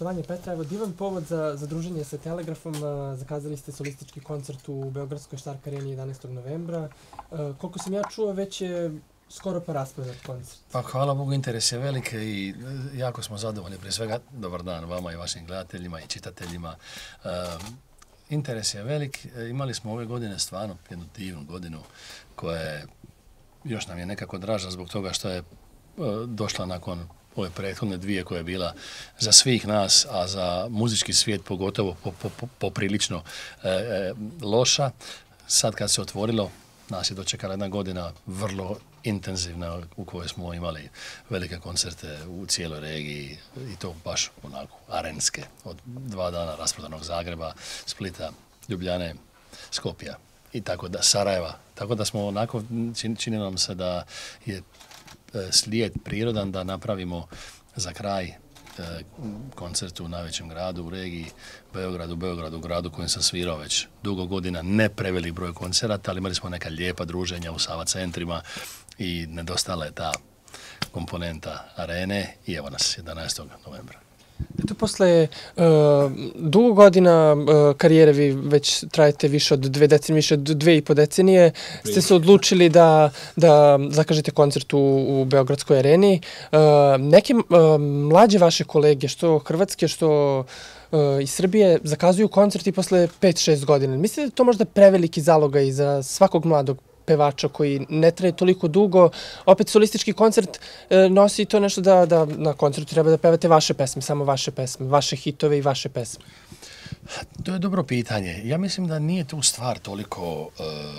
Vanja Petra, evo divan povod za druženje sa Telegrafom. Zakazali ste solistički koncert u Beogradskoj Štark areni 11. novembra. Koliko sam ja čuo, već je skoro pa rasprodat koncert. Pa hvala Bogu, interes je velik i jako smo zadovoljni. Prije svega, dobar dan vama i vašim gledateljima i čitateljima. Interes je velik. Imali smo ove godine stvarno jednu divnu godinu koja je, još nam je nekako draža zbog toga što je došla nakon ove prethodne dvije koja je bila za svih nas, a za muzički svijet pogotovo poprilično loša. Sad kad se otvorilo, nas je dočekala jedna godina vrlo intenzivna u kojoj smo imali velike koncerte u cijeloj regiji i to baš onako arenske. Od 2 dana rasprodanog Zagreba, Splita, Ljubljane, Skopja i tako da Sarajeva. Tako da smo onako, čini nam se da je slijed prirodan da napravimo za kraj koncert u najvećem gradu u regiji, Beogradu, gradu kojem sam svirao već dugo godina, ne prevelik broj koncerata, ali imali smo neka lijepa druženja u Sava centrima i nedostala je ta komponenta arene i evo nas 11. novembra. Eto, posle dugo godina karijere, vi već trajete više od 2 decenije, više od 2,5 decenije, ste se odlučili da zakažete koncert u Beogradskoj areni. Neke mlađe vaše kolege, što hrvatske, što iz Srbije, zakazuju koncert i posle 5-6 godina. Mislite da je to možda preveliki zalogaj za svakog mladog pevača koji ne traje toliko dugo? Opet solistički koncert nosi to nešto da na koncertu treba da pevate vaše pesme, samo vaše pesme, vaše hitove i vaše pesme. To je dobro pitanje. Ja mislim da nije tu stvar toliko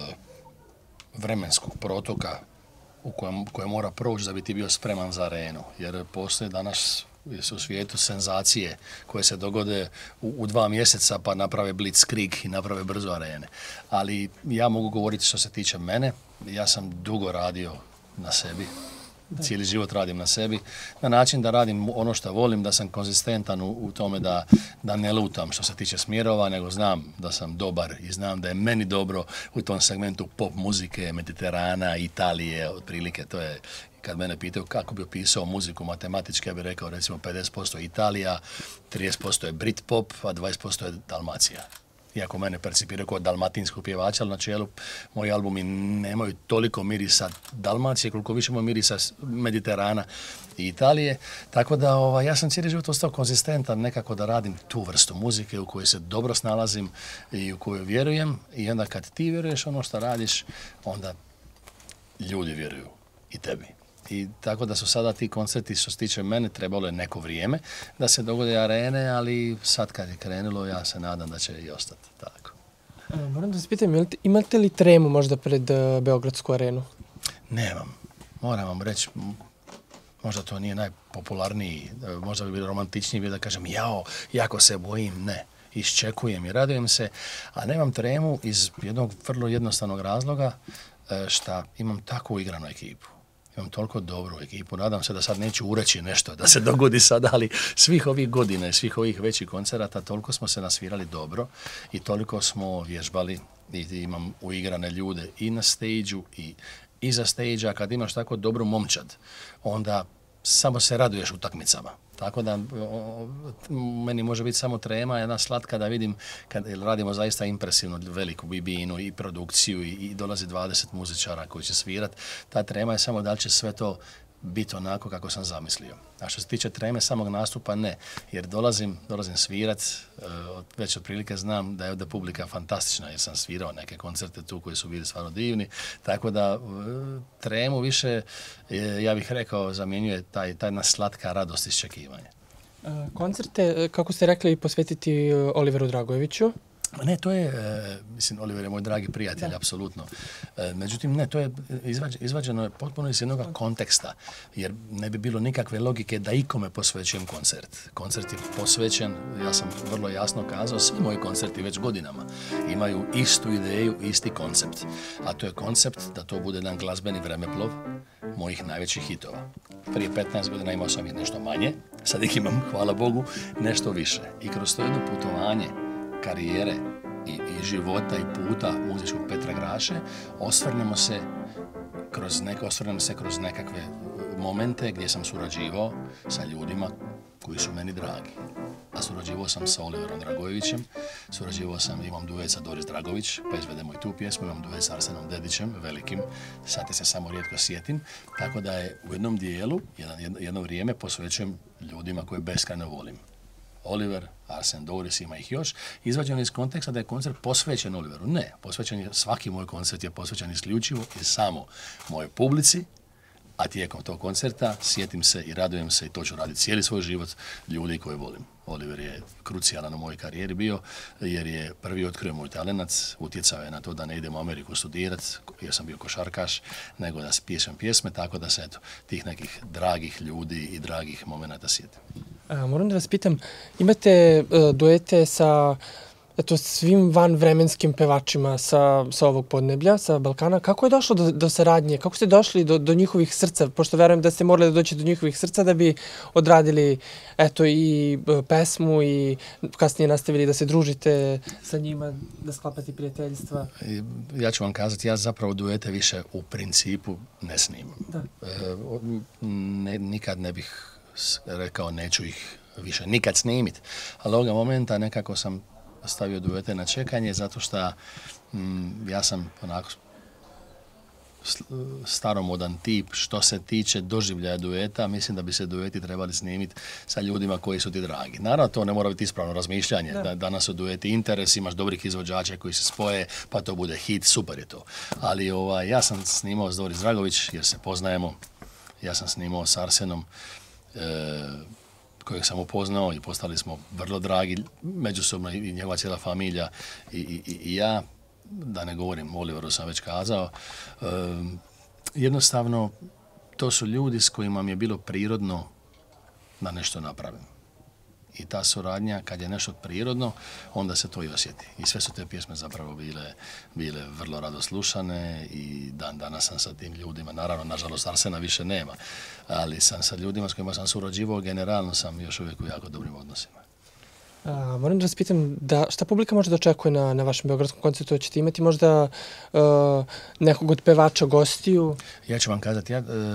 vremenskog protoka koje mora proći da bi ti bio spreman za arenu. Jer postoje danas u svijetu senzacije koje se dogode u 2 mjeseca pa naprave blitzkrieg i naprave brzo arene. Ali ja mogu govoriti što se tiče mene. Ja sam dugo radio na sebi. Cijeli život radim na sebi. Na način da radim ono što volim, da sam konzistentan u tome da ne lutam što se tiče smjerova, nego znam da sam dobar i znam da je meni dobro u tom segmentu pop muzike, Mediterana, Italije, otprilike. To je, kad mene pitaju kako bi opisao muziku matematički, ja bih rekao recimo 50% Italija, 30% je Britpop, a 20% je Dalmacija. Iako mene percipiraju kao dalmatinskog pjevača, ali na čelu moji albumi nemaju toliko mirisa Dalmacije, koliko više imaju mirisa Mediterana i Italije. Tako da ja sam cijeli život ostao konzistentan nekako da radim tu vrstu muzike u kojoj se dobro snalazim i u kojoj vjerujem. I onda kad ti vjeruješ ono što radiš, onda ljudi vjeruju i tebi. I tako da su sada ti koncerti, što se tiče mene, trebalo je neko vrijeme da se dogode arene, ali sad kad je krenulo, ja se nadam da će i ostati tako. Moram da se pitam, imate li tremu možda pred Beogradsku arenu? Nemam. Moram vam reći, možda to nije najpopularniji, možda bi bilo romantičniji da kažem jako se bojim, ne. Iščekujem i radujem se, a nemam tremu iz jednog vrlo jednostavnog razloga što imam takvu igranu ekipu. Imam toliko dobru ekipu, nadam se da sad neću ureći nešto da se dogodi sada, ali svih ovih godina i svih ovih većih koncerata toliko smo se nasvirali dobro i toliko smo vježbali i imam uigrane ljude i na stage-u i iza stage-a. Kad imaš tako dobru momčad, onda samo se raduješ utakmicama. Tako da meni može biti samo trema, jedna slatka da vidim kad radimo zaista impresivno veliku bibinu i produkciju i dolazi 20 muzičara koji će svirat. Ta trema je samo da li će sve to biti onako kako sam zamislio. A što se tiče treme samog nastupa, ne. Jer dolazim svirat, već otprilike znam da je ovdje publika fantastična jer sam svirao neke koncerte tu koji su bili stvarno divni. Tako da tremu više, ja bih rekao, zamjenjuje taj jedna slatka radost iz čekivanja. Koncerte, kako ste rekli, posvetiti Oliveru Dragojeviću? Ne, to je, mislim, Oliver je moj dragi prijatelj, apsolutno. Međutim, ne, to je izvađeno potpuno iz jednog konteksta, jer ne bi bilo nikakve logike da ikome posvećujem koncert. Koncert je posvećen, ja sam vrlo jasno kazao, svi moji koncerti već godinama imaju istu ideju, isti koncept. A to je koncept da to bude jedan glazbeni vremeplov mojih najvećih hitova. Prije 15 godina imao sam ih nešto manje, sad ih imam, hvala Bogu, nešto više. I kroz to jedno putovanje karijere i života i puta muzičkog Petra Graše osvrnemo se kroz nekakve momente gdje sam surađivao sa ljudima koji su meni dragi. a surađivao sam sa Oliverom Dragojevićem, surađivao sam, imam duet sa Doris Dragović, pa izvedemo i tu pjesmu, imam duet sa Arsenom Dedićem, velikim, sad se samo rijetko sjetim, tako da je u jednom dijelu, jedno vrijeme posvećujem ljudima koje beskrajno volim. Oliver, Arsen, Doris, ima ih još, izvađeno iz konteksta da je koncert posvećen Oliveru. Ne, svaki moj koncert je posvećen isključivo i samo mojoj publici, a tijekom tog koncerta sjetim se i radujem se i to ću raditi cijeli svoj život ljudi koje volim. Oliver je krucijalan u mojoj karijeri bio jer je prvi otkrio moj talenat, utjecao je na to da ne idem u Ameriku studirati jer sam bio košarkaš, nego da pišem pjesme, tako da se tih nekih dragih ljudi i dragih momenata sjetim. Moram da vas pitam, imate duete sa svim vanvremenskim pevačima sa ovog podneblja, sa Balkana. Kako je došlo do saradnje? Kako ste došli do njihovih srca? Pošto verujem da ste morali da doći do njihovih srca da bi odradili i pesmu i kasnije nastavili da se družite sa njima, da sklapate prijateljstva. Ja ću vam kazati, ja zapravo duete više u principu ne snimam. Nikad ne bih rekao neću ih više nikad snimiti. Ali ovoga momenta nekako sam stavio duete na čekanje zato što ja sam onako staromodan tip što se tiče doživljaja dueta. Mislim da bi se dueti trebali snimiti sa ljudima koji su ti dragi. Naravno, to ne mora biti ispravno razmišljanje. Danas su dueti interes, imaš dobrih izvođača koji se spoje, pa to bude hit, super je to. Ali ja sam snimao s Doris Dragović jer se poznajemo. Ja sam snimao s Arsenom kojeg sam upoznao i postali smo vrlo dragi međusobno i njegova cijela familija i ja, da ne govorim, Oliveru sam već kazao, jednostavno to su ljudi s kojima mi je bilo prirodno da nešto napravim. I ta suradnja, kad je nešto prirodno, onda se to i osjeti. I sve su te pjesme zapravo bile vrlo rado slušane i dan danas sam sa tim ljudima, naravno, nažalost, Arsena više nema, ali sam sa ljudima s kojima sam surađivao, generalno sam još uvijek u jako dobrim odnosima. Moram da vas pitam, šta publika može da očekuje na vašem beogradskom koncertu? Hoćete imati možda nekog od pevača gostiju? Ja ću vam kazati,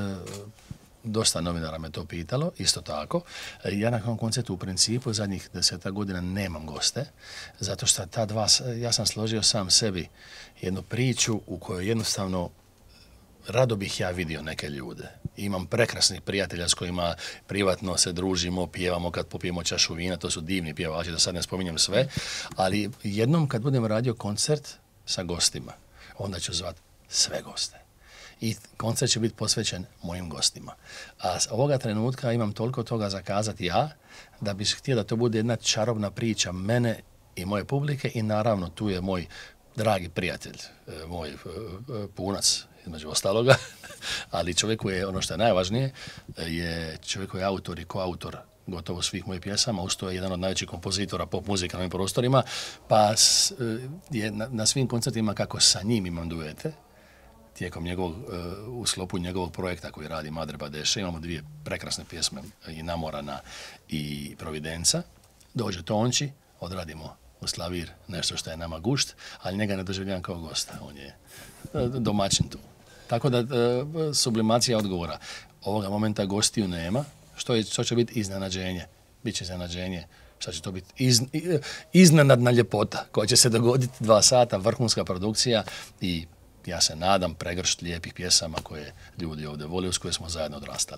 dosta novinara me to pitalo, isto tako. Ja na tom koncertu u principu zadnjih 10 godina nemam goste, zato što ja sam složio sam sebi jednu priču u kojoj jednostavno rado bih ja vidio neke ljude. Imam prekrasnih prijatelja s kojima privatno se družimo, pjevamo kad popijemo čašu vina, to su divni pjevači, da sad ne spominjem sve, ali jednom kad budem radio koncert sa gostima, onda ću zvat sve goste. I koncert će biti posvećen mojim gostima. A s ovoga trenutka imam toliko toga za kazati ja, da bih htio da to bude jedna čarobna priča mene i moje publike i naravno tu je moj dragi prijatelj, moj punac, između ostaloga, ali čovjek koji je, ono što je najvažnije, je čovjek koji je autor i koautor gotovo svih mojih pjesama, usto je jedan od najvećih kompozitora pop muzike na ovim prostorima, pa je na svim koncertima kako sa njim imam duete, tijekom u sklopu njegovog projekta koji radi Madre Badeše, imamo 2 prekrasne pjesme, i Namorana i Providenca. Dođe Tonči, odradimo u Slavir nešto što je nama gušt, ali njega ne doživljavam kao gosta, on je domaćin tu. Tako da sublimacija odgovora. Ovoga momenta gostiju nema, što će biti iznenađenje. Biće iznenađenje, što će to biti iznenadna ljepota koja će se dogoditi 2 sata, vrhunska produkcija i ja se nadam pregršt lijepih pjesama koje ljudi ovdje vole, uz koje smo zajedno odrastali.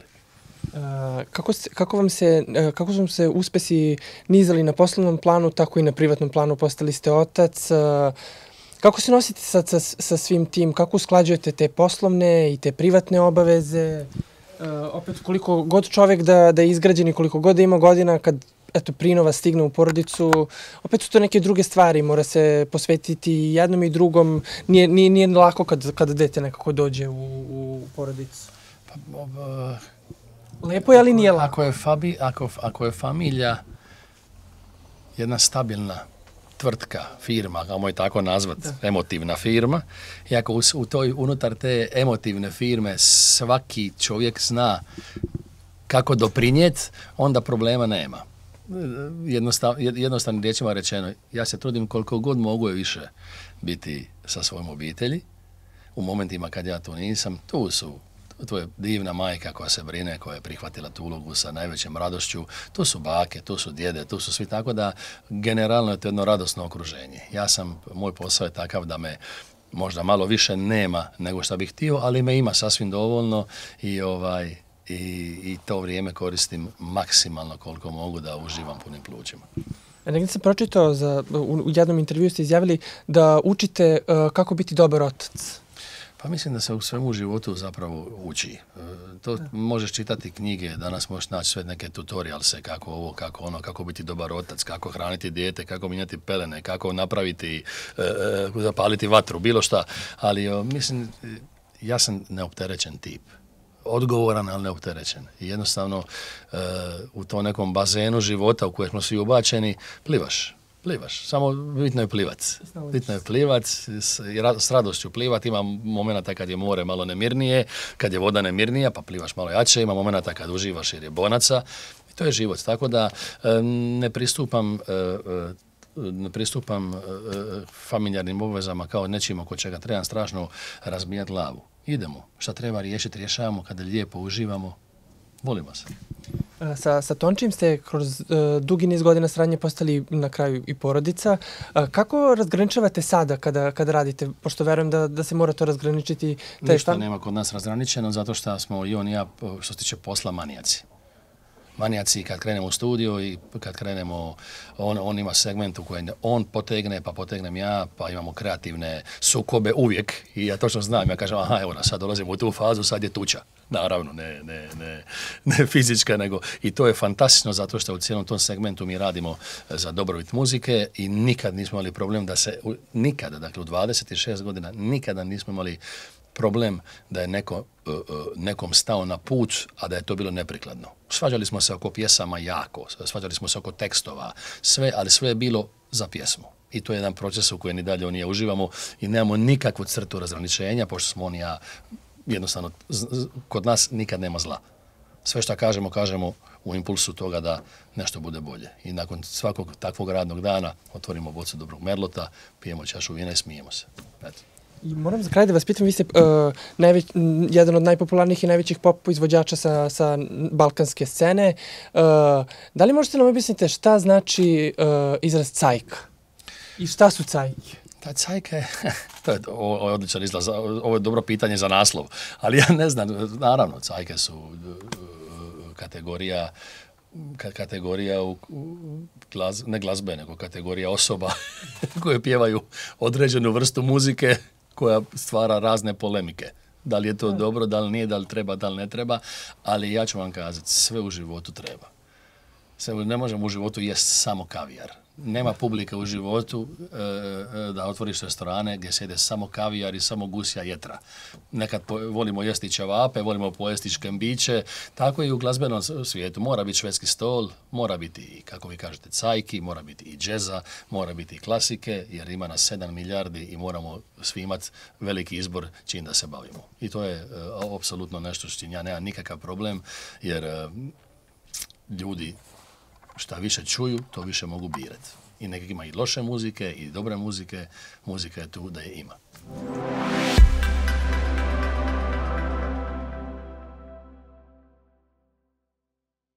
Kako su se uspesi nizali na poslovnom planu, tako i na privatnom planu? Postali ste otac. Kako se nosite sa svim tim? Kako usklađujete te poslovne i te privatne obaveze? Opet, koliko god čovjek da je izgrađen i koliko god da ima godina, kad prinova stigne u porodicu, opet su to neke druge stvari, mora se posvetiti jednom i drugom, nije lako kad dete nekako dođe u porodicu. Lepo je, ali nije lako. Ako je familija jedna stabilna tvrtka, firma, kao je tako nazvat, emotivna firma, i ako unutar te emotivne firme svaki čovjek zna kako doprinijeti, onda problema nema. Jednostavnim riječima rečeno, ja se trudim koliko god mogu više biti sa svojom obitelji. U momentima kad ja to nisam, tu su to je divna majka koja se brine, koja je prihvatila tu ulogu sa najvećom radošću, tu su bake, tu su djede, tu su svi, tako da generalno je to jedno radosno okruženje. Moj posao je takav da me možda malo više nema nego što bih htio, ali me ima sasvim dovoljno i to vrijeme koristim maksimalno koliko mogu da uživam punim plućima. Negdje sam pročitao, u jednom intervju ste izjavili da učite kako biti dobar otac. Pa mislim da se u svemu životu zapravo uči. To možeš čitati knjige, danas možeš naći sve neke tutorialse, kako ovo, kako ono, kako biti dobar otac, kako hraniti dijete, kako mijenjati pelene, kako napraviti, zapaliti vatru, bilo šta. Ali mislim, ja sam neopterećen tip. Odgovoran, ali neopterećen. I jednostavno u tom nekom bazenu života u kojem smo svi ubačeni, plivaš. Samo bitno je plivac. Bitno je plivac, s radošću plivat. Ima momenata kad je more malo nemirnije, kad je voda nemirnija, pa plivaš malo jače. Ima momenata kad uživaš jer je bonaca. I to je život. Tako da ne pristupam familijarnim obvezama kao nečim oko čega trebam strašno razbijati glavu. Idemo. Šta treba riješiti, rješavamo. Kada lijepo uživamo, volimo se. Sa Tončijem ste kroz dugi niz godina saradnje postali na kraju i porodica. Kako razgraničavate sada kada radite? Pošto verujem da se mora to razgraničiti. Ništa nema kod nas razgraničeno, zato što smo i on i ja, što se tiče posla, manijaci. Manijaci kad krenemo u studiju i kad krenemo, on ima segment u kojem on potegne, pa potegnem ja, pa imamo kreativne sukobe uvijek i ja točno znam, ja kažem, aha, evo sad dolazimo u tu fazu, sad je tuča. Naravno, ne fizička, nego i to je fantastično zato što u cijelom tom segmentu mi radimo za dobrobit muzike i nikad nismo imali problem dakle u 26 godina, nikada nismo imali problem da je nekom stao na put, a da je to bilo neprikladno. Svađali smo se oko pjesama jako, svađali smo se oko tekstova, ali sve je bilo za pjesmu. I to je jedan proces u kojem i dalje on i ja uživamo i nemamo nikakvu crtu razgraničenja, pošto smo on i ja jednostavno, kod nas nikad nema zla. Sve što kažemo u impulsu toga da nešto bude bolje. I nakon svakog takvog radnog dana otvorimo bocu dobrog merlota, pijemo čašu vina i smijemo se. Eto. I moram za kraj da vas pitam, vi ste jedan od najpopularnijih i najvećih pop izvođača sa balkanske scene. Da li možete nam objasniti šta znači izraz cajka? I šta su cajke? Ta cajka to je odličan izlaz, ovo je dobro pitanje za naslov, ali ja ne znam, naravno, cajke su kategorija ne glazbe, nego kategorija osoba koje pjevaju određenu vrstu muzike koja stvara razne polemike. Da li je to dobro, da li nije, da li treba, da li ne treba, ali ja ću vam kazati, sve u životu treba. Ne možemo u životu jesti samo kavijar. Nema publike u životu da otvoriš restorane gdje sjede samo kavijar i samo gusja jetra. Nekad volimo jesti ćevape, volimo pojesti škembiće, tako i u glazbenom svijetu. Mora biti švedski stol, mora biti, kako vi kažete, cajki, mora biti i džeza, mora biti i klasike, jer ima nas 7 milijardi i moramo svi imati veliki izbor čim da se bavimo. I to je apsolutno nešto s čim ja nemam nikakav problem, jer ljudi šta više čuju, to više mogu birati. I nekak ima i loše muzike i dobre muzike, muzika je tu da je ima.